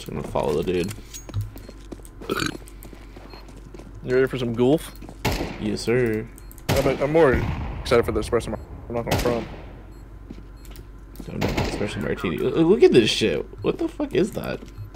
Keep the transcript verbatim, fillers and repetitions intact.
just gonna follow the dude. You ready for some golf? Yes, sir. I'm, I'm more excited for the espresso. I'm not gonna front. Don't know, espresso martini. Look at this shit. What the fuck is that?